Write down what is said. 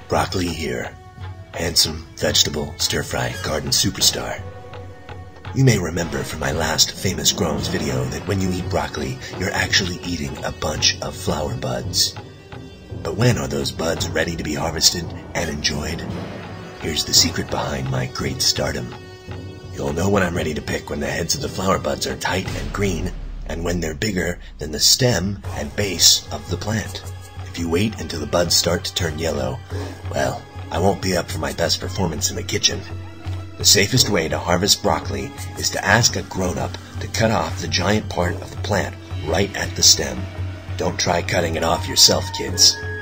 Broccoli here, handsome vegetable stir-fry garden superstar. You may remember from my last Famous Groans video that when you eat broccoli, you're actually eating a bunch of flower buds. But when are those buds ready to be harvested and enjoyed? Here's the secret behind my great stardom. You'll know when I'm ready to pick when the heads of the flower buds are tight and green, and when they're bigger than the stem and base of the plant. If you wait until the buds start to turn yellow, well, I won't be up for my best performance in the kitchen. The safest way to harvest broccoli is to ask a grown-up to cut off the giant part of the plant right at the stem. Don't try cutting it off yourself, kids.